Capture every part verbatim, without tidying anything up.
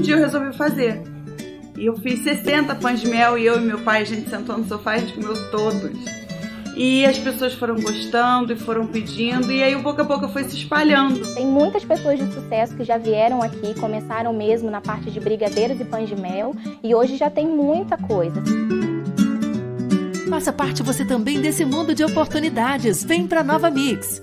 dia eu resolvi fazer. E eu fiz sessenta pães de mel e eu e meu pai, a gente sentou no sofá e a gente comeu todos. E as pessoas foram gostando e foram pedindo, e aí o boca a boca foi se espalhando. Tem muitas pessoas de sucesso que já vieram aqui, começaram mesmo na parte de brigadeiros e pães de mel, e hoje já tem muita coisa. Faça parte você também desse mundo de oportunidades. Vem pra Nova Mix.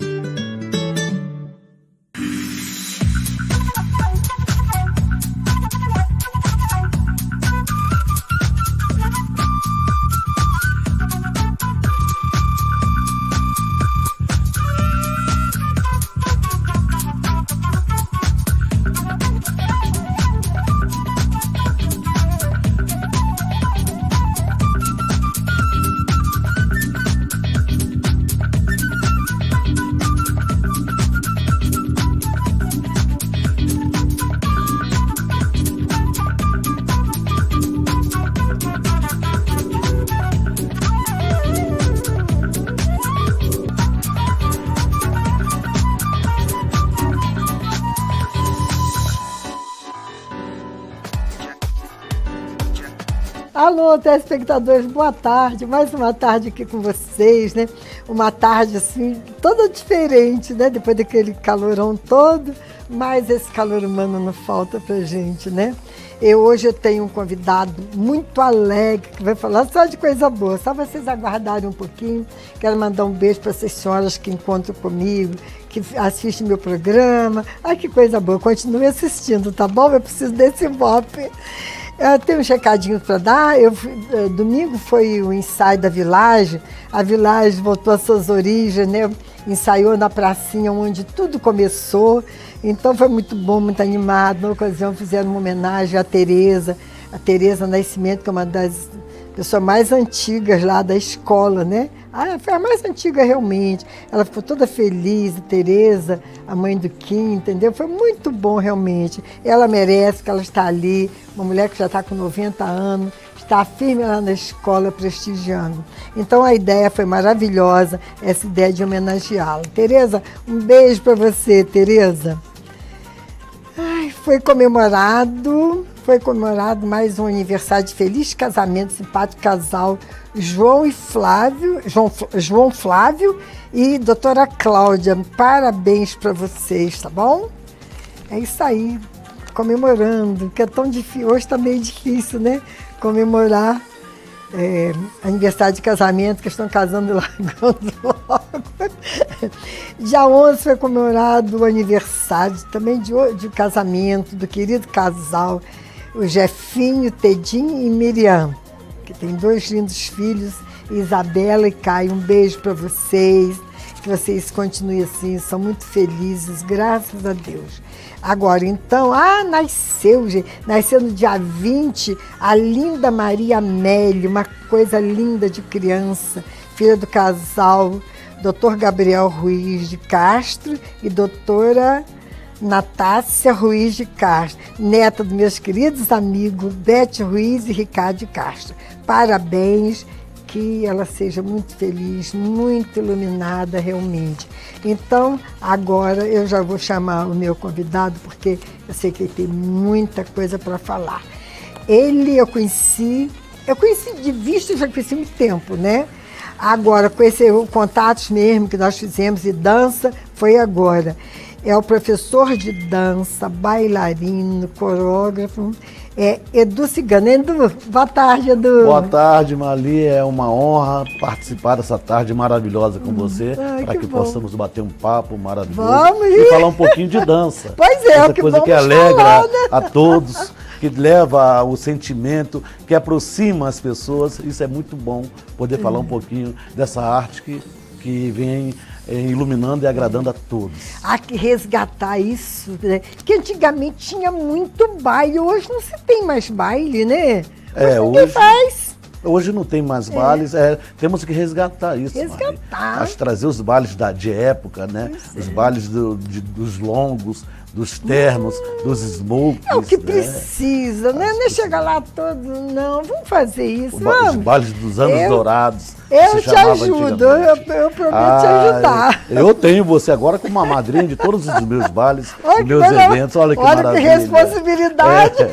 Alô, telespectadores, boa tarde, mais uma tarde aqui com vocês, né? Uma tarde assim, toda diferente, né? Depois daquele calorão todo, mas esse calor humano não falta pra gente, né? Eu, hoje eu tenho um convidado muito alegre, que vai falar só de coisa boa, só vocês aguardarem um pouquinho. Quero mandar um beijo para essas senhoras que encontram comigo, que assistem meu programa. Ai, que coisa boa, continue assistindo, tá bom? Eu preciso desse ibope. Eu tenho uns recadinhos para dar. Eu, domingo foi o ensaio da Village. A Village voltou às suas origens, né? Ensaiou na pracinha onde tudo começou. Então foi muito bom, muito animado. Na ocasião fizeram uma homenagem à Tereza, a Tereza Nascimento, que é uma das pessoas mais antigas lá da escola, né? Ah, foi a mais antiga realmente. Ela ficou toda feliz, a Tereza, a mãe do Kim, entendeu? Foi muito bom realmente. Ela merece, que ela está ali, uma mulher que já está com noventa anos, está firme lá na escola prestigiando. Então a ideia foi maravilhosa, essa ideia de homenageá-la. Tereza, um beijo para você, Tereza. Ai, foi comemorado, foi comemorado mais um aniversário de feliz casamento, simpático casal, João e Flávio, João, João Flávio e doutora Cláudia. Parabéns para vocês, tá bom? É isso aí, comemorando, que é tão difícil, hoje está meio difícil, né? Comemorar é, aniversário de casamento, que estão casando lá logo. Dia onze foi comemorado o aniversário também de, de casamento do querido casal, o Jefinho, Tedinho e Miriam, que tem dois lindos filhos, Isabela e Caio. Um beijo para vocês, que vocês continuem assim, são muito felizes, graças a Deus. Agora, então, ah, nasceu, gente, nasceu no dia vinte, a linda Maria Amélia, uma coisa linda de criança, filha do casal doutor Gabriel Ruiz de Castro e doutora Natácia Ruiz de Castro, neta dos meus queridos amigos Bete Ruiz e Ricardo de Castro. Parabéns, que ela seja muito feliz, muito iluminada realmente. Então, agora eu já vou chamar o meu convidado, porque eu sei que ele tem muita coisa para falar. Ele eu conheci, eu conheci de vista, já conheci há muito tempo, né? Agora, conhecer os contatos mesmo que nós fizemos e dança, foi agora. É o professor de dança, bailarino, coreógrafo, é Edu Cigano. Edu, boa tarde, Edu. Boa tarde, Mali. É uma honra participar dessa tarde maravilhosa com você, Ai, para que que, bom. possamos bater um papo maravilhoso. Vamos e ir. falar um pouquinho de dança. Pois é, essa o que coisa que vamos alegra falar, né? a todos, que leva o sentimento, que aproxima as pessoas. Isso é muito bom, poder falar um pouquinho dessa arte que, que vem é, iluminando e agradando a todos. Há que resgatar isso, né? Que antigamente tinha muito baile, hoje não se tem mais baile, né? Hoje É, ninguém hoje- faz. Hoje não tem mais bailes, é. É, temos que resgatar isso. Resgatar. Acho trazer os bailes da, de época, né? Pois os é. bailes do, de, dos longos, dos ternos, hum, dos smokes. É o que né? precisa, né? Não é chegar lá todo, não. Vamos fazer isso. O, vamos. Os bailes dos anos eu, dourados. Eu te ajudo, eu, eu prometo ah, te ajudar. Eu tenho você agora como uma madrinha de todos os meus bailes, olha, meus eventos. Olha que olha maravilha. Que responsabilidade.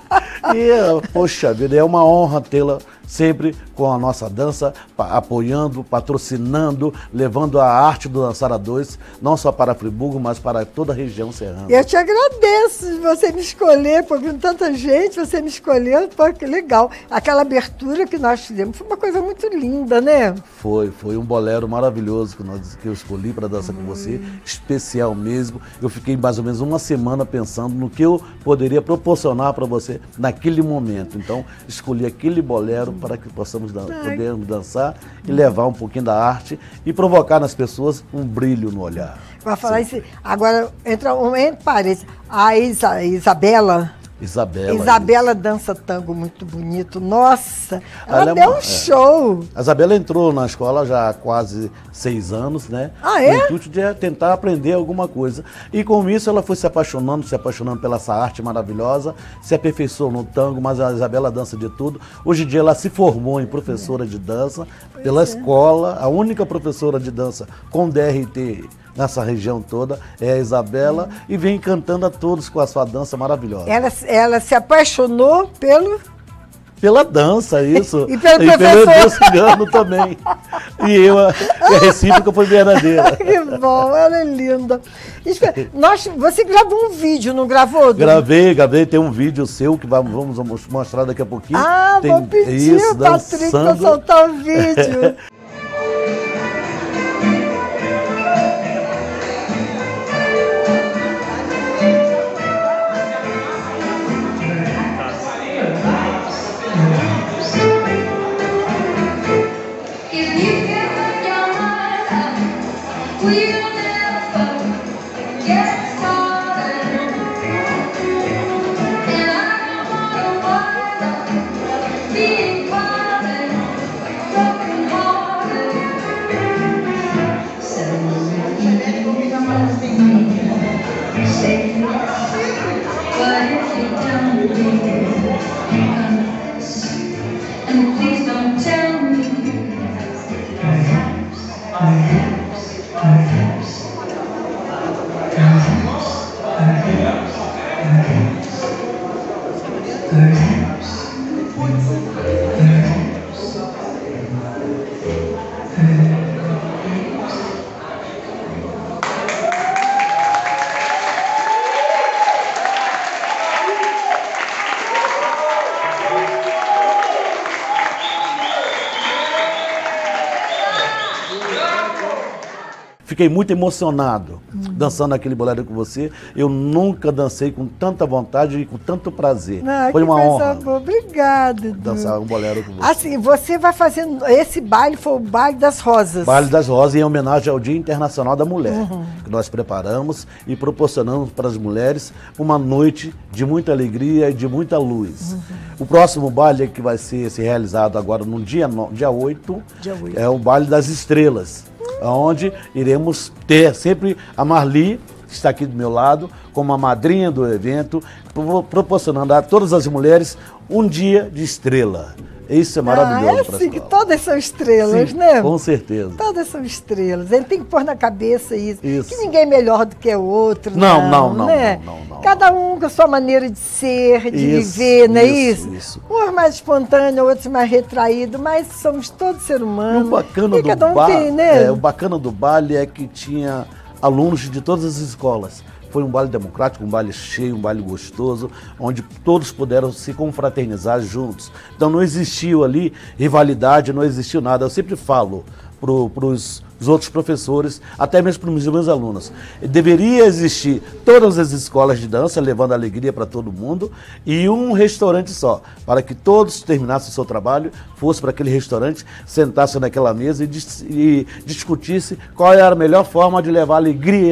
É. E, poxa vida, é uma honra tê-la sempre com a nossa dança, apoiando, patrocinando, levando a arte do Dançar a Dois, não só para Friburgo, mas para toda a região serrana. Eu te agradeço de você me escolher, porque com tanta gente, você me escolheu, pô, que legal. Aquela abertura que nós fizemos foi uma coisa muito linda, né? Foi, foi um bolero maravilhoso que, nós, que eu escolhi para dançar hum. com você, especial mesmo. Eu fiquei mais ou menos uma semana pensando no que eu poderia proporcionar para você naquele momento. Então, escolhi aquele bolero para que possamos dan podermos dançar e levar um pouquinho da arte e provocar nas pessoas um brilho no olhar. Vai falar isso. Agora, entra um entre parênteses, a Isa, Isabela. Isabela. Isabela isso. dança tango muito bonito. Nossa, ela, ela deu é uma, um show. É. A Isabela entrou na escola já há quase seis anos, né? Ah, é? No intuito de tentar aprender alguma coisa. E com isso ela foi se apaixonando, se apaixonando pela essa arte maravilhosa, se aperfeiçoou no tango, mas a Isabela dança de tudo. Hoje em dia ela se formou em professora é. de dança pela é. escola, a única professora de dança com D R T nessa região toda, é a Isabela, hum. e vem encantando a todos com a sua dança maravilhosa. Ela, ela se apaixonou pelo... Pela dança, isso. E pelo e professor. pelo cigano também. E eu, a, a recíproca foi verdadeira. Que bom, ela é linda. Nós, você gravou um vídeo, não gravou? Du? Gravei, gravei, tem um vídeo seu que vamos mostrar daqui a pouquinho. Ah, tem, vou pedir isso, o Patrick para soltar o vídeo. Fiquei muito emocionado hum. dançando aquele bolero com você. Eu nunca dancei com tanta vontade e com tanto prazer. Ah, foi uma honra. Obrigada. Dançar um bolero com você. Assim, você vai fazendo. Esse baile foi o Baile das Rosas. Baile das Rosas, em homenagem ao Dia Internacional da Mulher, uhum. que nós preparamos e proporcionamos para as mulheres uma noite de muita alegria e de muita luz. Uhum. O próximo baile que vai ser, ser realizado agora no dia, no, dia oito, dia oito, é o Baile das Estrelas. Onde iremos ter sempre a Marli, que está aqui do meu lado, como a madrinha do evento, proporcionando a todas as mulheres um dia de estrela. Isso é maravilhoso. Ah, é assim que todas são estrelas, Sim, né? Com certeza. Todas são estrelas. Ele tem que pôr na cabeça isso. isso. Que ninguém é melhor do que o outro. Não, não, não, não. Né? não, não, não Cada um com a sua maneira de ser, de isso, viver, não é isso? isso? isso. Uns mais espontâneos, outros mais retraídos, mas somos todos seres humanos. E o bacana, e do cada um ba tem, né? é, o bacana do baile é que tinha alunos de todas as escolas. Foi um baile democrático, um baile cheio, um baile gostoso, onde todos puderam se confraternizar juntos. Então não existiu ali rivalidade, não existiu nada. Eu sempre falo para os outros professores, até mesmo para os meus alunos, deveria existir todas as escolas de dança, levando alegria para todo mundo, e um restaurante só, para que todos terminassem o seu trabalho, fossem para aquele restaurante, sentassem naquela mesa e, dis e discutissem qual era a melhor forma de levar alegria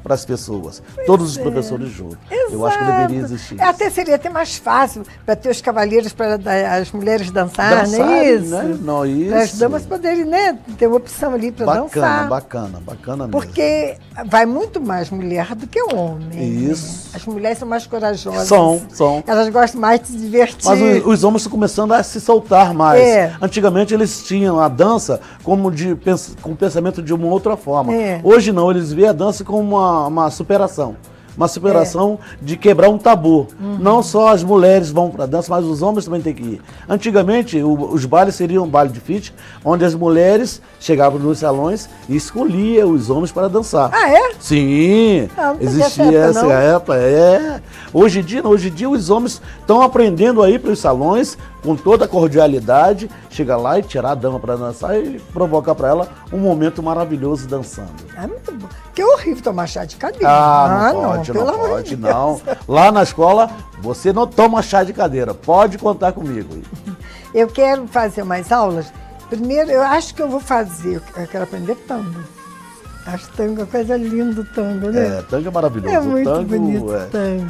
para as pessoas. Pois Todos os é. professores juntos. Exato. Eu acho que deveria existir. Até seria até mais fácil para ter os cavalheiros, para as mulheres dançar, Dançarem, não é isso? Né? Não, isso. Para as damas poderem, né, ter uma opção ali para dançar. Bacana, bacana, bacana mesmo. Porque vai muito mais mulher do que homem. Isso. Né? As mulheres são mais corajosas. São, são. Elas gostam mais de se divertir. Mas os, os homens estão começando a se soltar mais. É. Antigamente eles tinham a dança como de, com o pensamento de uma outra forma. É. Hoje não, eles veem a dança como uma, uma superação. Uma superação é. de quebrar um tabu. Uhum. Não só as mulheres vão para a dança, mas os homens também têm que ir. Antigamente, o, os bailes seriam um baile de fit, onde as mulheres chegavam nos salões e escolhiam os homens para dançar. Ah, é? Sim, não, não existia essa não. época. É. Hoje em dia, hoje em dia os homens estão aprendendo aí para os salões, com toda a cordialidade, chegar lá e tirar a dama para dançar e provocar para ela um momento maravilhoso dançando. É muito bom. Que é horrível tomar chá de cadeira. Ah, não, ah, pode, não, não pode, não. Lá na escola, você não toma chá de cadeira. Pode contar comigo. Eu quero fazer umas aulas. Primeiro, eu acho que eu vou fazer, eu quero aprender tango. Acho tango uma coisa linda, o tango, né? É, tango é maravilhoso. É muito tango, bonito é. o tango.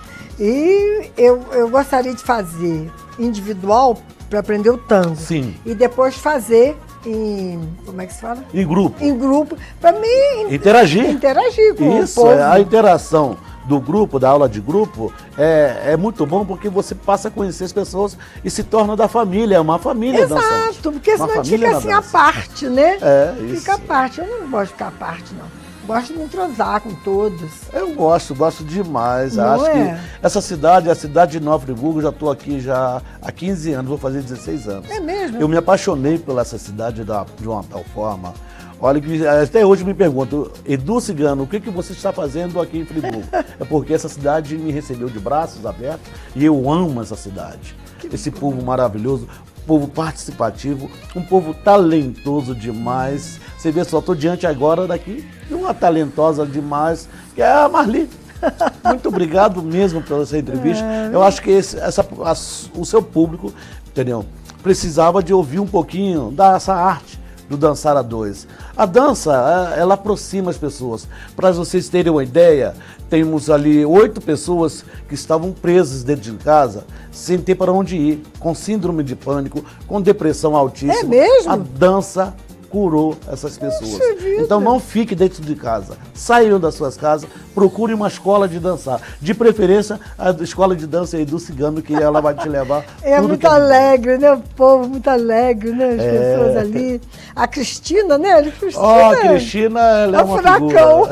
E eu, eu gostaria de fazer individual para aprender o tango. Sim. E depois fazer em, como é que se fala? Em grupo. Em grupo, para mim interagir. Interagir com Isso, o povo. É, a interação do grupo, da aula de grupo, é, é muito bom porque você passa a conhecer as pessoas e se torna da família, é uma família Exato, dançante. Exato, porque uma senão fica assim a parte, né? É, isso. Fica a parte, eu não gosto de ficar a parte, não. Gosto de me entrosar com todos. Eu gosto, gosto demais. Não Acho é? que essa cidade, a cidade de Nova Friburgo, já estou aqui já há quinze anos, vou fazer dezesseis anos. É mesmo? Eu me apaixonei por essa cidade da, de uma tal forma. Olha, que até hoje me pergunto, Edu Cigano, o que, que você está fazendo aqui em Friburgo? É porque essa cidade me recebeu de braços abertos e eu amo essa cidade. Que Esse povo maravilhoso, povo participativo, um povo talentoso demais. Você vê só, estou diante agora daqui de uma talentosa demais, que é a Marli. Muito obrigado mesmo pela essa entrevista. É. Eu acho que esse, essa, a, o seu público, entendeu? Precisava de ouvir um pouquinho dessa arte do dançar a dois. A dança, ela aproxima as pessoas. Para vocês terem uma ideia, temos ali oito pessoas que estavam presas dentro de casa, sem ter para onde ir, com síndrome de pânico, com depressão altíssima. É mesmo? A dança curou essas pessoas. Então não fique dentro de casa. Saiam das suas casas, procure uma escola de dançar. De preferência, a escola de dança aí do Cigano, que ela vai te levar. É tudo muito que alegre, né? O povo muito alegre, né? As é... pessoas ali. A Cristina, né? A Cristina, Ó, oh, a Cristina, ela é, é uma furacão.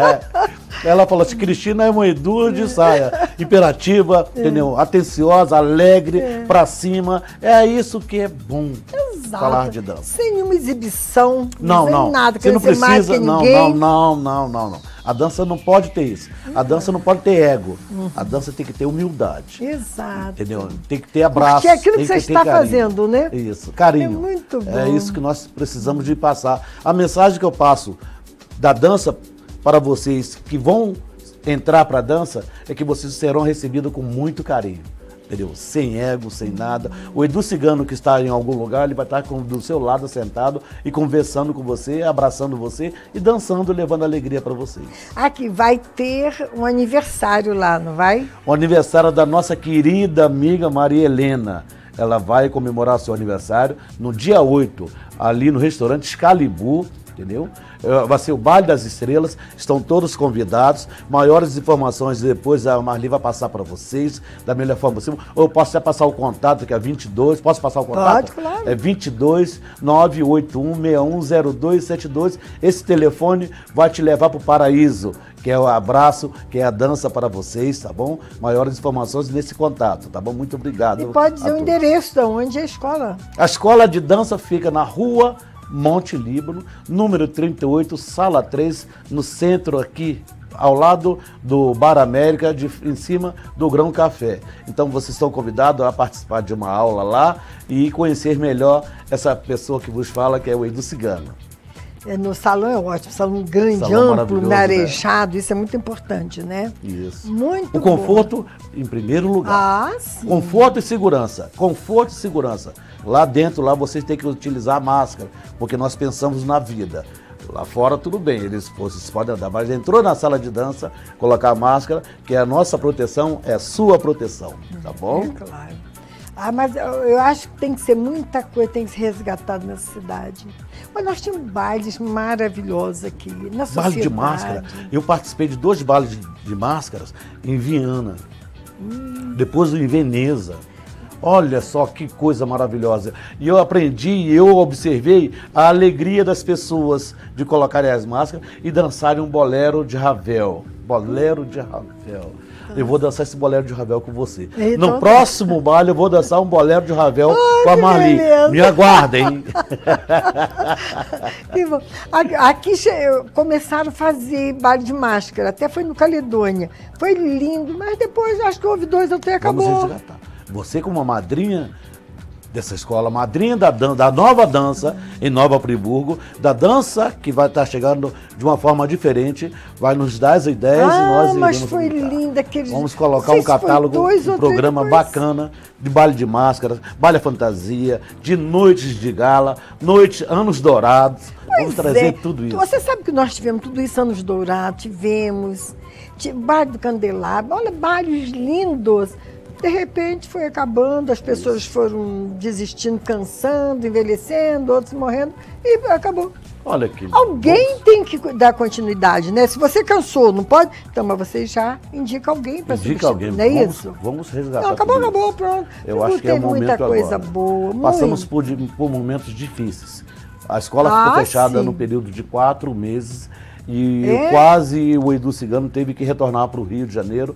Ela falou assim, Cristina é uma Edu de saia, imperativa, é. entendeu? Atenciosa, alegre, é. pra cima. É isso que é bom. Exato. Falar de dança. Sem nenhuma exibição, não, sem não. nada, você não precisa, mais que não, ninguém. não, não, não, não, não. A dança não pode ter isso. A dança não pode ter ego. Uhum. A dança tem que ter humildade. Exato. Entendeu? Tem que ter abraço. Porque é aquilo que, que você está carinho. fazendo, né? Isso, carinho. É muito bom. É isso que nós precisamos de passar. A mensagem que eu passo da dança para vocês que vão entrar para a dança é que vocês serão recebidos com muito carinho. Entendeu? Sem ego, sem nada. O Edu Cigano que está em algum lugar, ele vai estar com, do seu lado sentado e conversando com você, abraçando você e dançando, levando alegria para vocês. Aqui vai ter um aniversário lá, não vai? O aniversário da nossa querida amiga Maria Helena. Ela vai comemorar seu aniversário no dia oito, ali no restaurante Excalibur, entendeu? Vai ser o Baile das Estrelas, estão todos convidados. Maiores informações depois a Marli vai passar para vocês, da melhor forma possível. Ou eu posso até passar o contato, que é vinte e dois, posso passar o contato? Pode, claro. É vinte e dois, nove oito um, seis um zero dois sete dois. Esse telefone vai te levar para o paraíso, que é o abraço, que é a dança para vocês, tá bom? Maiores informações nesse contato, tá bom? Muito obrigado. E pode dizer o endereço de onde é a escola? A escola de dança fica na rua Monte Líbano, número trinta e oito, sala três, no centro aqui, ao lado do Bar América, de, em cima do Grão Café. Então vocês estão convidados a participar de uma aula lá e conhecer melhor essa pessoa que vos fala, que é o Edu Cigano. No salão é ótimo, salão grande, salão amplo, marejado, né? Isso é muito importante, né? Isso. Muito O conforto, bom. Em primeiro lugar. Ah, sim. Conforto e segurança. Conforto e segurança. Lá dentro, lá vocês têm que utilizar a máscara, porque nós pensamos na vida. Lá fora tudo bem, eles vocês podem andar, mas entrou na sala de dança, colocar a máscara, que a nossa proteção é sua proteção, tá bom? É claro. Ah, mas eu, eu acho que tem que ser muita coisa, tem que ser resgatada nessa cidade. Mas nós tínhamos bailes maravilhosos aqui, na sociedade. Baile de máscara. Eu participei de dois bailes de, de máscaras em Viana, hum. depois em Veneza. Olha só que coisa maravilhosa. E eu aprendi, eu observei a alegria das pessoas de colocarem as máscaras e dançarem um bolero de Ravel. Bolero de Ravel. Eu vou dançar esse bolero de Ravel com você. Então, no próximo baile eu vou dançar um bolero de Ravel oh, com a Marli. Beleza. Me aguardem. Aqui começaram a fazer baile de máscara, até foi no Caledônia. Foi lindo, mas depois acho que houve dois ou três, acabou. Vamos resgatar. Você como uma madrinha dessa escola, madrinha da, dan da nova dança em Nova Friburgo, da dança que vai estar chegando de uma forma diferente, vai nos dar as ideias ah, e nós mas iremos foi brincar. Linda aquele... Vamos colocar um catálogo, um programa bacana de baile de máscaras, baile fantasia, de noites de gala, noites, anos dourados. Pois Vamos trazer é. tudo isso. Você sabe que nós tivemos tudo isso, anos dourados, tivemos, tivemos baile do Candelabro, olha, bailes lindos. De repente foi acabando, as pessoas foram desistindo, cansando, envelhecendo, outros morrendo e acabou. Olha que alguém bom. Tem que dar continuidade, né? Se você cansou, não pode, então mas você já indica alguém para substituir, alguém. Não é vamos, isso? Vamos resgatar. Não, acabou, acabou, pronto. Eu não acho que é o momento muita coisa agora. boa. Passamos por, por momentos difíceis. A escola ah, ficou fechada sim. no período de quatro meses e é? quase o Edu Cigano teve que retornar para o Rio de Janeiro.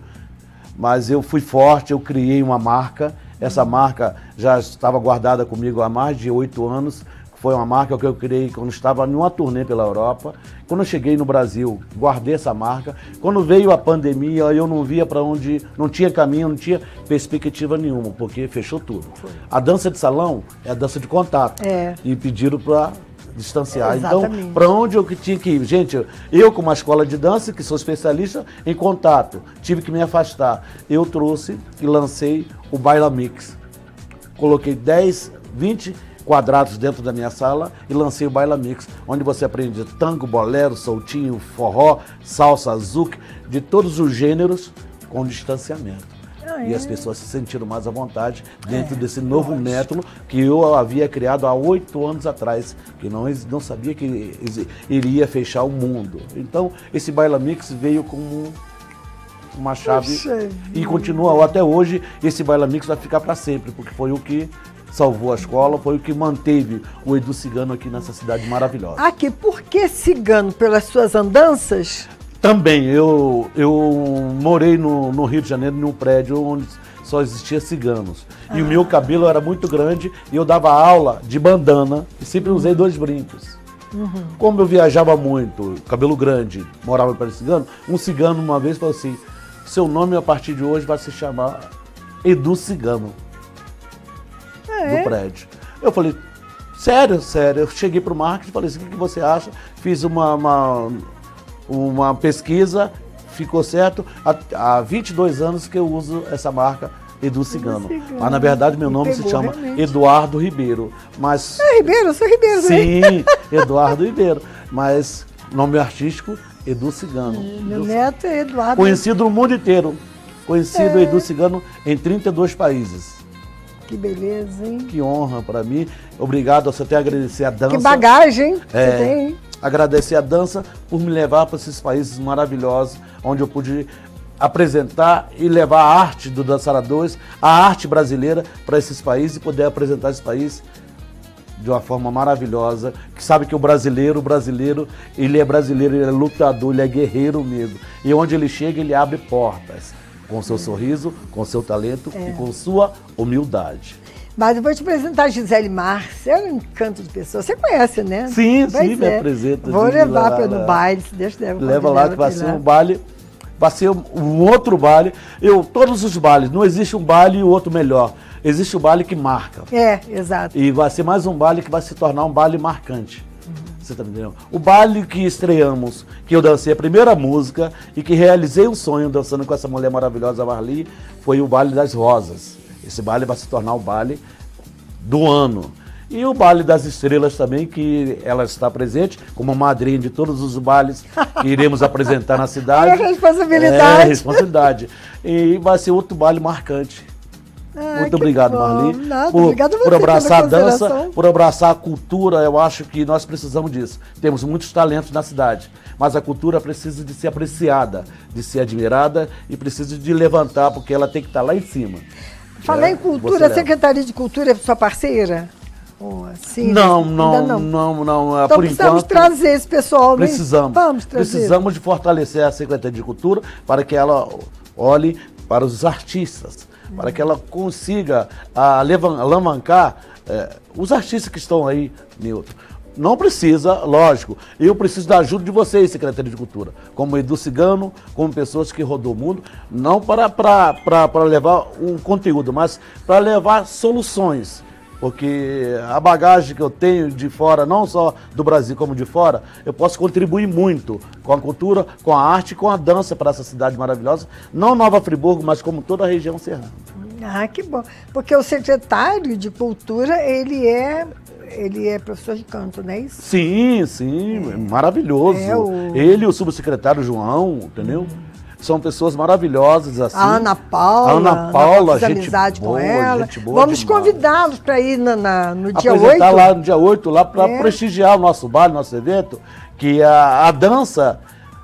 Mas eu fui forte, eu criei uma marca. Essa marca já estava guardada comigo há mais de oito anos. Foi uma marca que eu criei quando estava em uma turnê pela Europa. Quando eu cheguei no Brasil, guardei essa marca. Quando veio a pandemia, eu não via para onde, não tinha caminho, não tinha perspectiva nenhuma, porque fechou tudo. A dança de salão é a dança de contato. É. E pediram para distanciar. Exatamente. Então, para onde eu tinha que ir? Gente, eu como uma escola de dança, que sou especialista em contato, tive que me afastar. Eu trouxe e lancei o Baila Mix. Coloquei dez, vinte quadrados dentro da minha sala e lancei o Baila Mix, onde você aprende tango, bolero, soltinho, forró, salsa, zouk, de todos os gêneros, com distanciamento. Ah, é? E as pessoas se sentiram mais à vontade dentro é, desse novo lógico. método que eu havia criado há oito anos atrás, que não, não sabia que iria fechar o mundo. Então, esse Baila Mix veio como uma chave. Puxa e vida. Continua até hoje. Esse Baila Mix vai ficar para sempre, porque foi o que salvou a escola, foi o que manteve o Edu Cigano aqui nessa cidade maravilhosa. Aqui, por que Cigano? Pelas suas andanças? Também, eu, eu morei no, no Rio de Janeiro, num prédio onde só existia ciganos. Ah. E o meu cabelo era muito grande e eu dava aula de bandana e sempre usei uhum. dois brincos. Uhum. Como eu viajava muito, cabelo grande, morava para cigano, um cigano uma vez falou assim, seu nome a partir de hoje vai se chamar Edu Cigano, ah, do é? prédio. Eu falei, sério, sério, eu cheguei para o marketing e falei assim, o que, que você acha? Fiz uma... uma uma pesquisa, ficou certo, há, há vinte e dois anos que eu uso essa marca Edu Cigano. Cigano. Mas na verdade meu nome se chama realmente. Eduardo Ribeiro. Mas... É Ribeiro, eu sou Ribeiro. Sim, Eduardo Ribeiro. Mas nome artístico, Edu Cigano. Meu Edu... neto é Eduardo. Conhecido no mundo inteiro. Conhecido é. Edu Cigano em trinta e dois países. Que beleza, hein? Que honra para mim. Obrigado, você até agradecer a dança. Que bagagem é, você tem, hein? Agradecer a dança por me levar para esses países maravilhosos, onde eu pude apresentar e levar a arte do Dançar a Dois, a arte brasileira para esses países e poder apresentar esse país de uma forma maravilhosa, que sabe que o brasileiro, o brasileiro, ele é brasileiro, ele é lutador, ele é guerreiro mesmo. E onde ele chega, ele abre portas, com seu sorriso, com seu talento é. e com sua humildade. Mas eu vou te apresentar a Gisele Márcia, é um encanto de pessoa. Você conhece, né? Sim, pois sim, é. me apresenta. Vou levar para no baile, se Deus quiser. Leva lá que vai ser um baile, vai ser um outro baile. Eu, todos os bailes, não existe um baile e o outro melhor. Existe o baile que marca. É, exato. E vai ser mais um baile que vai se tornar um baile marcante. Uhum. Você tá me entendendo? O baile que estreamos, que eu dancei a primeira música e que realizei um sonho dançando com essa mulher maravilhosa, Marli, foi o Baile das Rosas. Esse baile vai se tornar o baile do ano. E o Baile das Estrelas também, que ela está presente como madrinha de todos os bailes que iremos apresentar na cidade. É responsabilidade. É, responsabilidade. E vai ser outro baile marcante. Ah, Muito obrigado, bom. Marli, Nada, por, obrigado a você por abraçar a pela dança, consideração. por abraçar a cultura. Eu acho que nós precisamos disso. Temos muitos talentos na cidade, mas a cultura precisa de ser apreciada, de ser admirada e precisa de levantar, porque ela tem que estar lá em cima. Falar É, em você cultura, a leva. Secretaria de Cultura é sua parceira? Oh, assim, Não, ainda não, não, não, não, é, Então por precisamos enquanto. trazer esse pessoal, né? Precisamos. Vamos trazer. Precisamos de fortalecer a Secretaria de Cultura para que ela olhe para os artistas, para que ela consiga ah, levan- alavancar eh, os artistas que estão aí, Nilton. Não precisa, lógico, eu preciso da ajuda de vocês, Secretaria de Cultura, como Edu Cigano, como pessoas que rodou o mundo, não para, para, para, para levar um conteúdo, mas para levar soluções. Porque a bagagem que eu tenho de fora, não só do Brasil como de fora, eu posso contribuir muito com a cultura, com a arte e com a dança para essa cidade maravilhosa, não Nova Friburgo, mas como toda a região serrana. Ah, que bom. Porque o secretário de Cultura, ele é, ele é professor de canto, não é isso? Sim, sim, maravilhoso. É, o- Ele e o subsecretário João, entendeu? São pessoas maravilhosas, assim. A Ana Paula. A Ana Paula, fiz gente amizade boa, com ela. gente boa Vamos demais. convidá-los para ir na, na- no dia Apresentar oito. lá no dia oito, lá para É. prestigiar o nosso baile, nosso evento, que a, a dança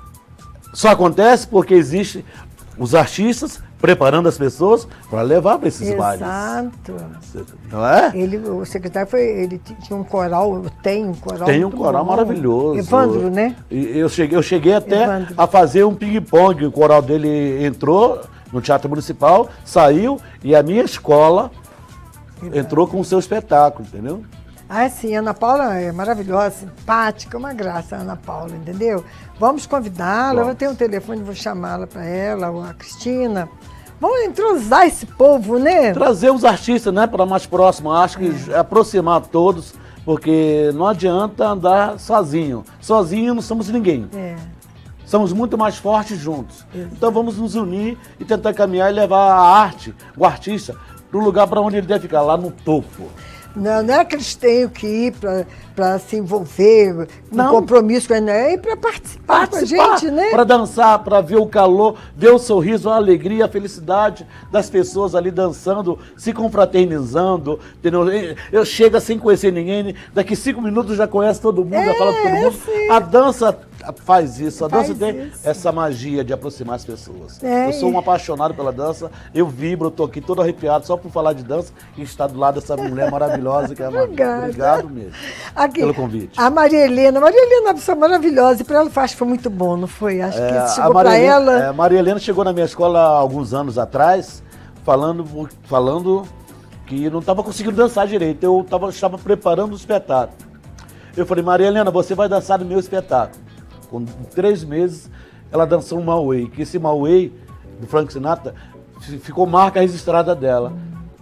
só acontece porque existe os artistas preparando as pessoas para levar para esses bailes. Exato. Não é? Ele, o secretário foi, ele t- tinha um coral, tem um coral Tem um muito coral bom. maravilhoso. Evandro, né? E Eu cheguei, eu cheguei até Evandro. a fazer um ping-pong. O coral dele entrou no Teatro Municipal, saiu e a minha escola entrou com o seu espetáculo, entendeu? Ah, sim, Ana Paula é maravilhosa, simpática, uma graça a Ana Paula, entendeu? Vamos convidá-la, eu Vamos. vou ter um telefone, vou chamá-la para ela, ou a Cristina. Vamos entrosar esse povo, né? Trazer os artistas, né, para mais próximo. Acho que aproximar todos, porque não adianta andar sozinho. Sozinho não somos ninguém. É. Somos muito mais fortes juntos. Então vamos nos unir e tentar caminhar e levar a arte, o artista, para o lugar para onde ele deve ficar, lá no topo. Não, não é que eles tenham que ir para se envolver, com Não. compromisso com a gente, é ir para participar, com a gente, né? Para dançar, para ver o calor, ver o sorriso, a alegria, a felicidade das pessoas ali dançando, se confraternizando, entendeu? Eu chego sem conhecer ninguém, daqui cinco minutos já conhece todo mundo, já fala com todo mundo. sim. A dança faz isso, a Faz dança tem isso. essa magia de aproximar as pessoas. É, Eu sou e- um apaixonado pela dança, eu vibro, eu tô aqui todo arrepiado só por falar de dança e estar do lado dessa mulher maravilhosa que é a Maria. Obrigada. Obrigado mesmo Aqui, pelo convite. A Maria Helena, Maria Helena é uma pessoa maravilhosa, e para ela acho que foi muito bom, não foi? Acho É, que chegou a Maria para Helena, ela. é, a Maria Helena chegou na minha escola há alguns anos atrás, falando, falando que não estava conseguindo dançar direito. Eu tava, estava preparando o espetáculo. Eu falei, Maria Helena, você vai dançar no meu espetáculo. Com três meses, ela dançou um Mauê, que esse Mauê, do Frank Sinatra, f- ficou marca registrada dela.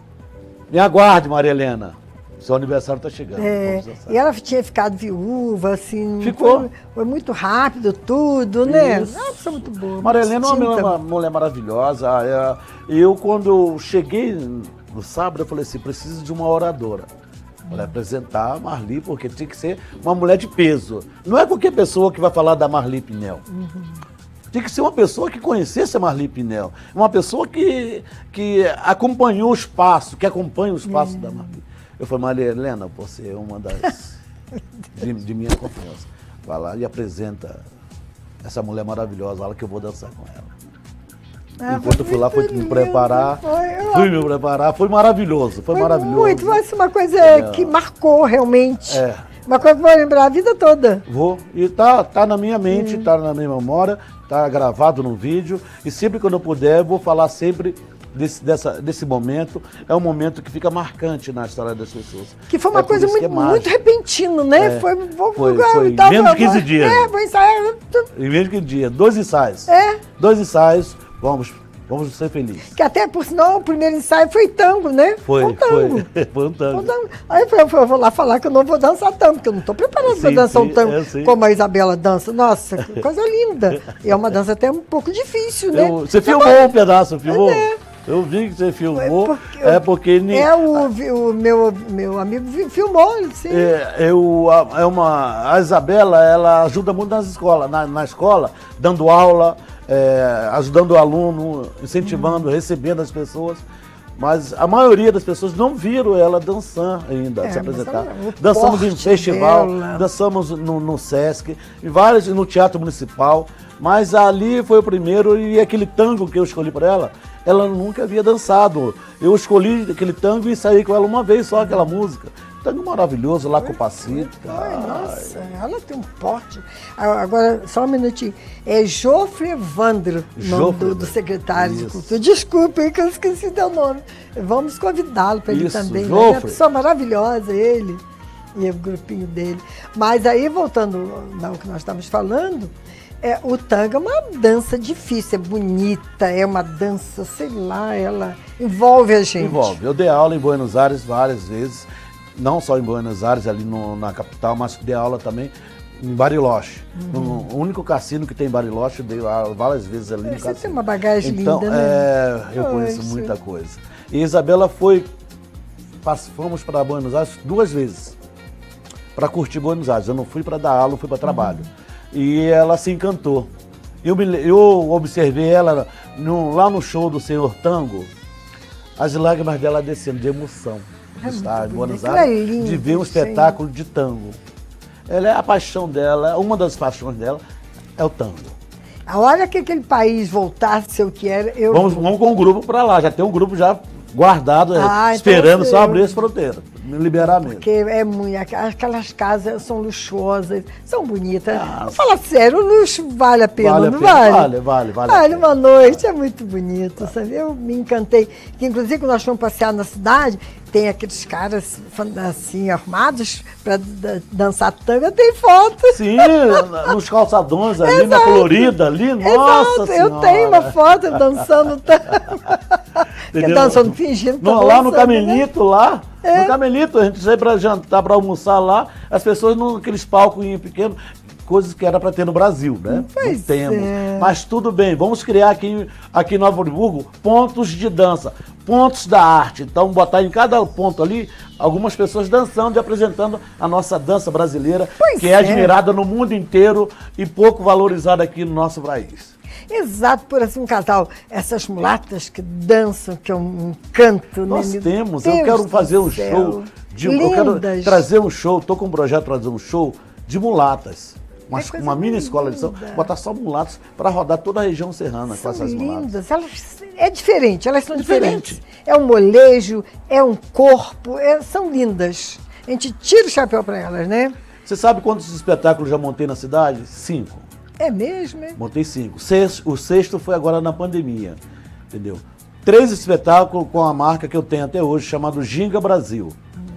Me aguarde, Maria Helena. Seu aniversário está chegando. É, vamos dançar. e ela tinha ficado viúva, assim. Ficou. Foi, foi muito rápido tudo, né? Isso. Ah, uma pessoa muito boa. Maria muito Helena é uma mulher, distinta. uma mulher maravilhosa. É, eu, quando eu cheguei no sábado, eu falei assim, preciso de uma oradora para apresentar a Marli, porque tinha que ser uma mulher de peso. Não é qualquer pessoa que vai falar da Marli Pinel. Tinha que ser uma pessoa que conhecesse a Marli Pinel. Uma pessoa que, que acompanhou os passos, que acompanha os passos da Marli. Eu falei, Maria Helena, você é uma das de, de minha confiança. Vai lá e apresenta essa mulher maravilhosa, lá que eu vou dançar com ela. Ah, Enquanto eu fui lá, fui muito me lindo, preparar, foi, fui me preparar, foi maravilhoso, foi, Foi maravilhoso. muito, foi assim, uma coisa É. que marcou realmente. É. Uma coisa que eu vou lembrar a vida toda. Vou, e tá, tá na minha mente, tá na minha memória, tá gravado no vídeo, e sempre que eu puder, eu vou falar sempre desse, dessa, desse momento. É um momento que fica marcante na história das pessoas. Que foi uma É por coisa isso que muito, é muito mágico. repentino, né? É. Foi, vou, Foi- vou- foi eu tava- menos de quinze dias. É, vou ensaiar. Em menos que dia, dois ensaios. É. Dois ensaios, vamos, vamos ser felizes. Que até, por sinal, o primeiro ensaio foi tango, né? Foi, um tango. foi, foi um Um tango. tango. Aí eu, falei, eu vou lá falar que eu não vou dançar tango, porque eu não estou preparada para Sim, dançar sim, um tango eu sei. como a Isabela dança. Nossa, que coisa linda. E é uma dança até um pouco difícil, né? Eu- você filmou um pedaço, filmou? É. Eu vi que você filmou, É porque, é porque... ni- É o, o meu, meu amigo vi- filmou, sim. É, eu, a- é uma, a Isabela, ela ajuda muito nas escolas, na, na escola, dando aula, é, ajudando o aluno, incentivando, recebendo as pessoas. Mas a maioria das pessoas não viram ela dançar ainda, É, se mas apresentar. ela- o Dançamos em porte festival, dela. dançamos no, no Sesc, em vários, no Teatro Municipal, mas ali foi o primeiro e aquele tango que eu escolhi para ela, ela nunca havia dançado. Eu escolhi aquele tango e saí com ela uma vez só, aquela música. Tango maravilhoso, lá com o Pacífica. Ai, nossa, ela tem um porte. Ah, agora, só um minutinho. É Jofre Evandro, o nome Jofre do, do secretário de Isso. Cultura. Desculpa, hein, que eu esqueci teu nome. Vamos convidá-lo para ele Isso, também. Né? É Jofre. uma pessoa maravilhosa, ele e o grupinho dele. Mas aí, voltando ao que nós estávamos falando, é, o tango é uma dança difícil, é bonita, é uma dança, sei lá, ela envolve a gente. Envolve. Eu dei aula em Buenos Aires várias vezes, não só em Buenos Aires, ali no- na capital, mas dei aula também em Bariloche. Uhum. No, o único cassino que tem em Bariloche, eu dei aula várias vezes ali no Você cassino. tem uma bagagem Então, linda, né? é, eu conheço Poxa. muita coisa. E Isabela foi, pass- fomos para Buenos Aires duas vezes, para curtir Buenos Aires. Eu não fui para dar aula, eu fui para trabalho. E ela se encantou. Eu, me le- eu observei ela no- lá no show do Senhor Tango, as lágrimas dela descendo de emoção. É De estar muito em Buenos bonito. Ela é Aires, linda, de ver um gente. espetáculo de tango. Ela é a paixão dela, uma das paixões dela é o tango. A hora que aquele país voltasse ao que era, eu... Vamos, vamos com um grupo para lá, já tem um grupo já guardado, é, Ah, então esperando eu- só abrir as fronteiras, me liberar mesmo. Porque é muito, aquelas casas são luxuosas, são bonitas. Ah, Fala sério, o luxo vale a pena, Vale a não pena, vale? vale, vale, vale a Vale pena. uma noite, é muito bonito, sabe? Eu me encantei. Que, inclusive, quando nós fomos passear na cidade, tem aqueles caras assim, armados para dançar tango, tem foto. Sim, nos calçadões ali, na Florida, ali, nossa Exato, eu senhora. tenho uma foto dançando tango. Entendeu? Dançando, fingindo que No- tá lá no dançando, né? Camelito, lá, É. no Camelito, a gente sai para jantar, para almoçar lá, as pessoas naqueles palcos pequenos, coisas que era para ter no Brasil, né? Pois Não temos. é. Mas tudo bem, vamos criar aqui, aqui em Nova Friburgo pontos de dança, pontos da arte. Então, botar em cada ponto ali algumas pessoas dançando e apresentando a nossa dança brasileira, Pois que é é. admirada no mundo inteiro e pouco valorizada aqui no nosso país. Exato, por assim, um casal, essas mulatas que dançam, que é um canto. Nós né? temos, Deus eu quero do fazer um céu. show, de, eu quero Lindas. trazer um show, estou com um projeto para trazer um show de mulatas. Uma, É coisa uma mini escola de samba, linda. botar só mulatos para rodar toda a região serrana com São essas mulatas. lindas, elas, é diferente, elas são Diferente. diferentes. É um molejo, é um corpo, é- são lindas. A gente tira o chapéu para elas, né? Você sabe quantos espetáculos já montei na cidade? Cinco. É mesmo, é? Montei cinco. Seis- o sexto foi agora na pandemia, entendeu? Três espetáculos com a marca que eu tenho até hoje, chamado Ginga Brasil.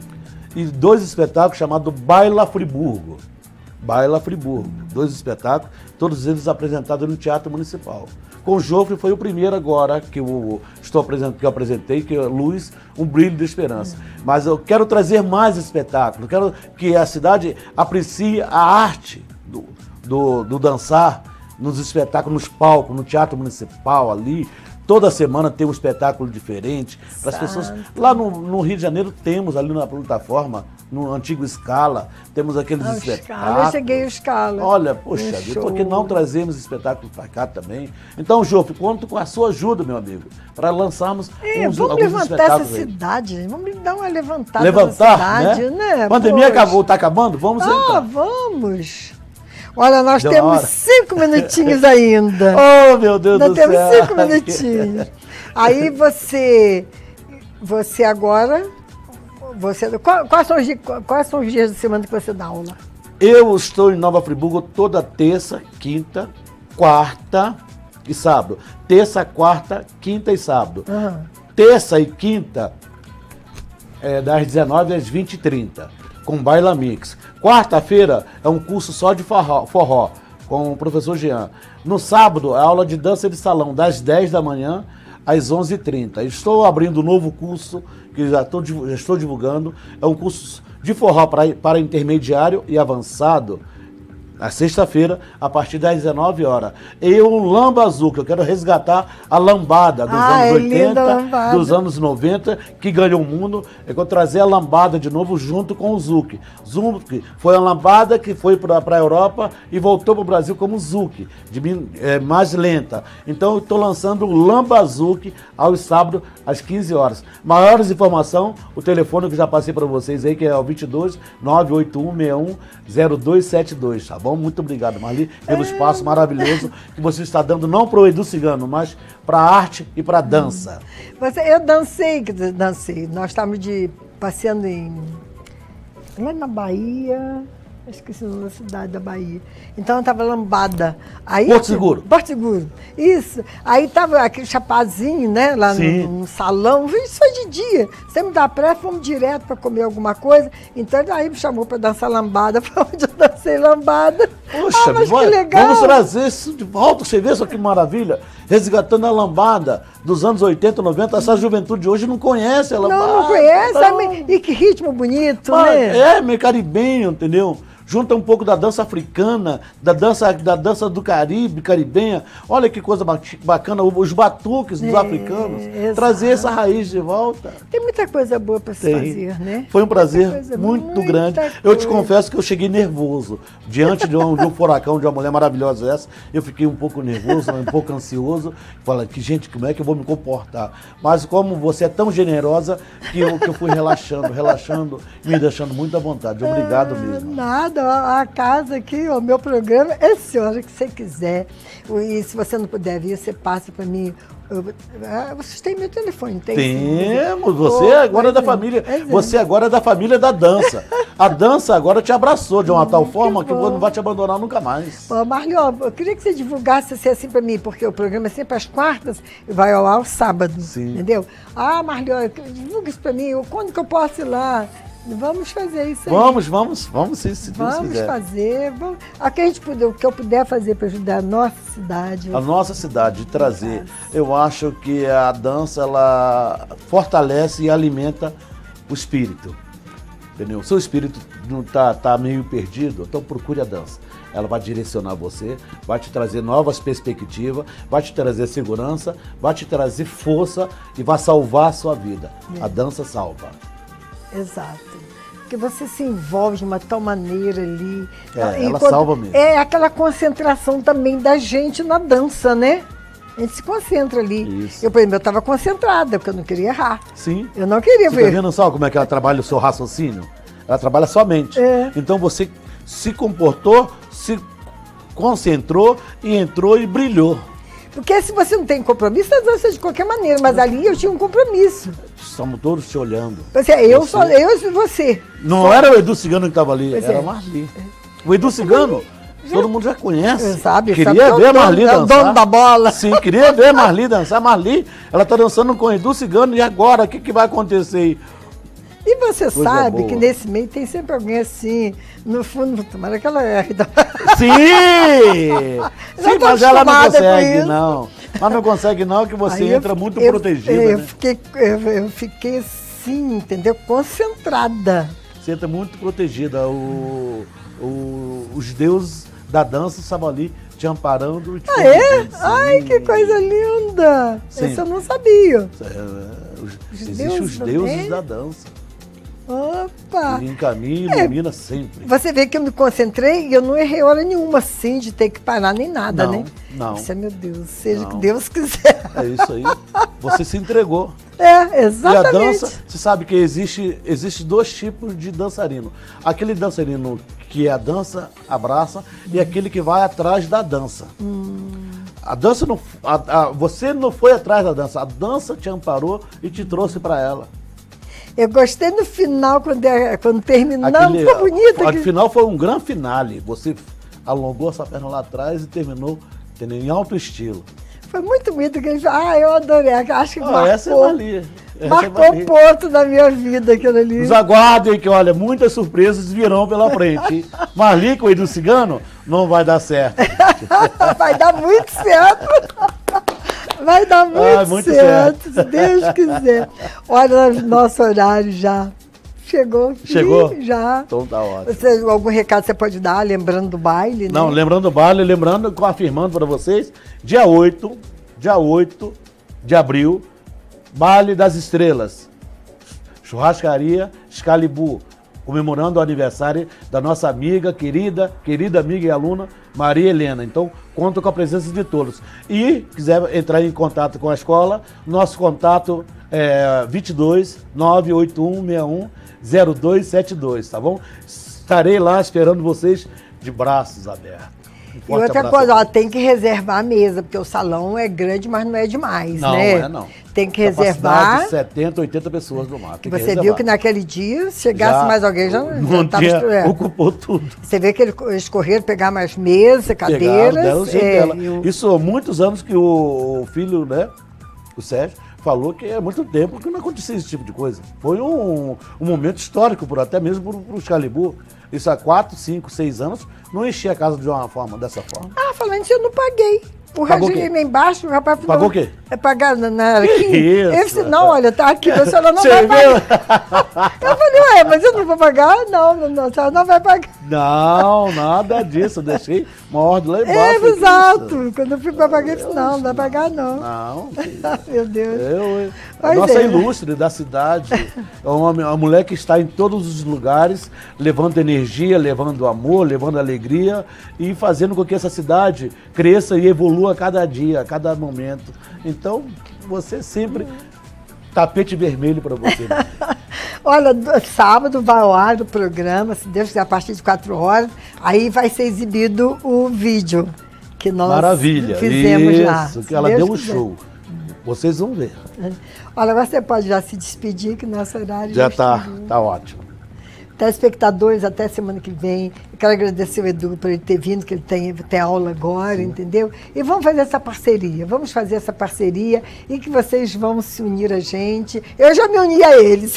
E dois espetáculos chamados Baila Friburgo. Baila Friburgo. Dois espetáculos, todos eles apresentados no Teatro Municipal. Com o Jofre foi o primeiro agora que eu, estou apresentando, que eu apresentei, que é Luz, um brilho de esperança. Mas eu quero trazer mais espetáculos, quero que a cidade aprecie a arte do, do, do dançar nos espetáculos, nos palcos, no Teatro Municipal ali. Toda semana tem um espetáculo diferente para as pessoas. Lá no, no Rio de Janeiro temos ali na plataforma, no antigo Scala, temos aqueles Ah, o espetáculos. Scala, eu cheguei ao Scala. Olha, poxa, Um vida, show. por que não trazemos espetáculos para cá também? Então, Jofre, conto com a sua ajuda, meu amigo, para lançarmos É, uns, vamos alguns levantar essa espetáculos aí. cidade, gente. Vamos dar uma levantada Levantar, na cidade, né? né? Pandemia Poxa. acabou, tá acabando? Vamos Ah, então. vamos. Olha, nós Deu temos hora. cinco minutinhos ainda. Oh, meu Deus Nós do temos céu. cinco minutinhos. Aí você, você agora, você, qual- quais, são os, di- quais são os dias de semana que você dá aula? Eu estou em Nova Friburgo toda terça, quinta, quarta e sábado. Terça, quarta, quinta e sábado. Aham. Terça e quinta, é, das dezenove às vinte e trinta, com Baila Mix. Quarta-feira é um curso só de forró, forró, com o professor Jean. No sábado, é aula de dança de salão, das dez da manhã às onze e trinta. Estou abrindo um novo curso, que já, tô, divu- já estou divulgando. É um curso de forró para, para intermediário e avançado, na sexta-feira, a partir das dezenove horas. E o Lamba Azul, que eu quero resgatar a lambada dos Ah, anos é oitenta, linda a lambada. dos anos noventa, que ganhou o mundo. Eu quero trazer a lambada de novo junto com o Zouk. Zouk foi a lambada que foi para a Europa e voltou para o Brasil como Zouk, de, é, mais lenta. Então eu estou lançando o Lamba Zouk aos sábados, às quinze horas. Maiores informações, o telefone que já passei para vocês aí, que é o vinte e dois, nove oito um, seis um, zero dois sete dois, tá bom? Muito obrigado, Marli, pelo espaço maravilhoso que você está dando, não para o Edu Cigano, mas para a arte e para a dança. Você, eu dancei, quer dizer, dancei. Nós estávamos de, passeando em, lá na Bahia, esqueci o nome da cidade da Bahia. Então eu estava lambada. Aí, Porto Seguro. Porto Seguro, isso. Aí estava aquele chapazinho, né, lá no, no salão. Isso foi de dia. Você me dá pressa, fomos direto para comer alguma coisa. Então aí me chamou para dançar lambada, foi onde eu dancei lambada. Poxa, ah, mas vai, que legal. Vamos trazer isso de volta, você vê só que maravilha, resgatando a lambada dos anos oitenta, noventa, essa juventude hoje não conhece a lambada. Não, não conhece, não. E que ritmo bonito, Mas, né? é, meio caribenho, entendeu? Junta um pouco da dança africana, da dança, da dança do Caribe, caribenha. Olha que coisa bacana, os batuques dos É, africanos. exato. Trazer essa raiz de volta. Tem muita coisa boa para se Tem. fazer, né? Foi um prazer coisa, muito muita grande. coisa. Eu te confesso que eu cheguei nervoso. Diante de um, de um furacão, de uma mulher maravilhosa essa, eu fiquei um pouco nervoso, um pouco ansioso. Falei, que gente, como é que eu vou me comportar? Mas como você é tão generosa, que eu, que eu fui relaxando, relaxando, me deixando muito à vontade. Obrigado Ah, mesmo. Nada, a casa aqui, o meu programa, é a hora que você quiser. E se você não puder vir, você passa para mim. Eu, ah, vocês têm meu telefone, tem? Temos, você Oh, agora é da pois família, pois você agora é da família da dança. A dança agora te abraçou de uma tal forma que bom. não vai te abandonar nunca mais. Ô, Marlió, eu queria que você divulgasse assim, assim para mim, porque o programa é sempre às quartas e vai ao ar aos sábados, Sim. entendeu? Ah, Marlió, divulga isso para mim, quando que eu posso ir lá? Vamos fazer isso aí. Vamos, vamos, vamos sim, se Deus Vamos quiser. fazer. Vamos, o que a gente puder, o que eu puder fazer para ajudar a nossa cidade. A nossa cidade, de trazer. Eu acho que a dança, ela fortalece e alimenta o espírito. Entendeu? O seu espírito não tá, tá meio perdido, então procure a dança. Ela vai direcionar você, vai te trazer novas perspectivas, vai te trazer segurança, vai te trazer força e vai salvar a sua vida. É. A dança salva. Exato. Porque você se envolve de uma tal maneira ali. É, E ela quando- salva mesmo. É aquela concentração também da gente na dança, né? A gente se concentra ali. Isso. Eu, por exemplo, eu estava concentrada, porque eu não queria errar. Sim. Eu não queria Você tá ver. vendo só como é que ela trabalha o seu raciocínio? Ela trabalha sua mente. É. Então você se comportou, se concentrou e entrou e brilhou. Porque se você não tem compromisso, você dança de qualquer maneira. Mas ali eu tinha um compromisso. Estamos todos te olhando. Assim, eu Você- sou eu e você. Não Só- era o Edu Cigano que estava ali, Pois era é. a Marli. O Edu Cigano, todo mundo já conhece. Sabe, Queria sabe que é o ver a dono- Marli é o dançar. dono da bola. Sim, queria ver a Marli dançar. A Marli, ela está dançando com o Edu Cigano e agora, o que, que vai acontecer? E você Coisa sabe boa. que nesse meio tem sempre alguém assim, no fundo, tomara que ela erre. Sim! Já Sim, tô mas ela não acostumada com consegue, isso. não. Mas não consegue, não, que você Aí eu entra fi- muito eu- protegida, eu, né? fiquei, eu, eu fiquei assim, entendeu? Concentrada. Você entra muito protegida. O, o- os deuses da dança estavam ali te amparando e te Ah, é? protegendo. Ai, Sim. que coisa linda! Sim. Isso eu não sabia. É, os- Os Existem deuses os também? deuses da dança. Opa! Que encaminha e É. ilumina sempre. Você vê que eu me concentrei e eu não errei hora nenhuma, assim, de ter que parar nem nada, Não, né? não. Isso é, meu Deus, seja o que Não. Deus quiser. É isso aí. Você se entregou. É, E exatamente. a dança, você sabe que existe, existe dois tipos de dançarino. Aquele dançarino que é a dança, abraça, e aquele que vai atrás da dança. A dança não. a- a- você não foi atrás da dança, a dança te amparou e te trouxe para ela. Eu gostei no final, quando, é- quando terminou, Aquele- ficou bonito. O aquele- final foi um grande finale. Você alongou essa perna lá atrás e terminou, entendeu? Em alto estilo. Foi muito bonito. Aquele... Ah, eu adorei. Acho que Ah, marcou, essa é Marli. Essa é marcou Marli. o ponto da minha vida, aquilo ali. Nos aguardem que, olha, muitas surpresas virão pela frente. Marli com o Edu Cigano não vai dar certo. Vai dar muito certo. Vai dar muito, Ah, muito certo, se Deus quiser. Olha, nosso horário já Chegou. Chegou? Ih, já. Então tá ótimo. Você, algum recado você pode dar, lembrando do baile, né? Não, lembrando do baile, lembrando, afirmando para vocês, dia oito, dia oito de abril, Baile das Estrelas, Churrascaria Excalibur, comemorando o aniversário da nossa amiga, querida, querida amiga e aluna, Maria Helena. Então, conto com a presença de todos. E, quiser entrar em contato com a escola, nosso contato é vinte e dois, nove oito um seis um, zero dois sete dois, tá bom? Estarei lá esperando vocês de braços abertos. Um e outra coisa, ó, tem que reservar a mesa, porque o salão é grande, mas não é demais, não, né? Não, é não. Tem que reservar. De setenta, oitenta pessoas no mar. Que você reservar. Viu que naquele dia, se chegasse já, mais alguém, já não estava estudando. Ocupou tudo. Você vê que eles correram pegar mais mesas, cadeiras. Pegaram, deram é, dela. Eu... Isso há muitos anos que o filho, né, o Sérgio, falou que é muito tempo que não acontecia esse tipo de coisa. Foi um, um momento histórico, por, até mesmo para o Excalibur. Isso há quatro, cinco, seis anos, não enchia a casa de uma forma, dessa forma. Ah, falando isso, eu não paguei. O regime embaixo, o rapaz falou. Pagou o quê? É pagar na, na aqui. Isso. Eu disse, não, olha, tá aqui, a senhora não vai pagar. Eu falei, ué, mas eu não vou pagar? Não, não, não, a senhora não vai pagar. Não, nada disso, eu deixei uma ordem lá embaixo. É, exato. Quando eu fui para pagar, eu disse, não, não vai pagar, não. Não. Meu Deus. Eu, a nossa é. ilustre da cidade, é uma, uma mulher que está em todos os lugares, levando energia, levando amor, levando alegria e fazendo com que essa cidade cresça e evolua a cada dia, a cada momento. Então, você sempre tapete vermelho para você. Olha, sábado vai ao ar o programa, se Deus quiser, a partir de quatro horas, aí vai ser exibido o vídeo que nós Maravilha. fizemos Isso, lá. que ela Deus deu um quiser. show. Vocês vão ver. Olha, agora você pode já se despedir, que nosso horário já está, tá ótimo. Telespectadores, até semana que vem. Eu quero agradecer o Edu por ele ter vindo, que ele tem, tem aula agora, Sim. entendeu? E vamos fazer essa parceria, vamos fazer essa parceria e que vocês vão se unir a gente. Eu já me uni a eles.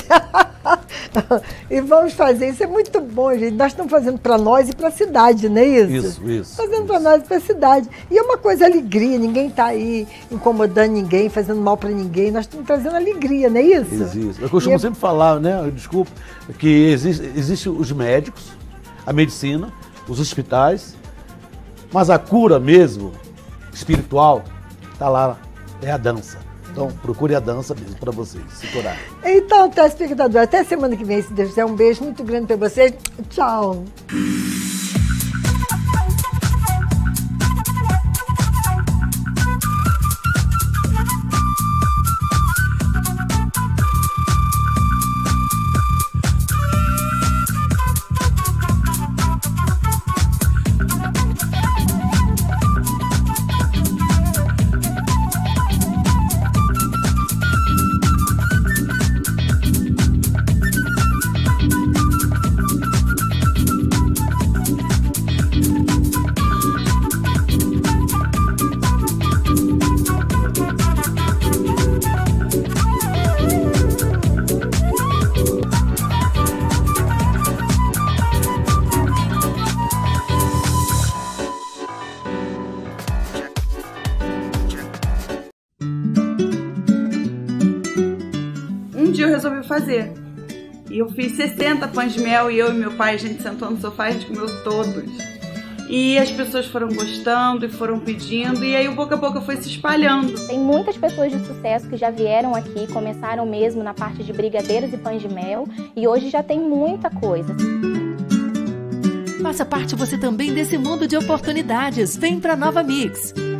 E vamos fazer, isso é muito bom, gente. Nós estamos fazendo para nós e para a cidade, não é isso? Isso, isso. Fazendo para nós e para a cidade. E é uma coisa, alegria, ninguém está aí incomodando ninguém, fazendo mal para ninguém. Nós estamos trazendo alegria, não é isso? Isso, isso. Eu costumo e sempre é... falar, né, desculpa, que existe, existe os médicos, a medicina, os hospitais, mas a cura mesmo, espiritual, está lá, é a dança. Então, procure a dança mesmo para vocês se curar. Então, telespectador, até semana que vem, se Deus quiser. Um beijo muito grande para vocês. Tchau. Eu resolvi fazer. E eu fiz sessenta pães de mel e eu e meu pai, a gente sentou no sofá e a gente comeu todos. E as pessoas foram gostando e foram pedindo e aí o boca a boca foi se espalhando. Tem muitas pessoas de sucesso que já vieram aqui, começaram mesmo na parte de brigadeiros e pães de mel e hoje já tem muita coisa. Faça parte você também desse mundo de oportunidades. Vem pra Nova Mix.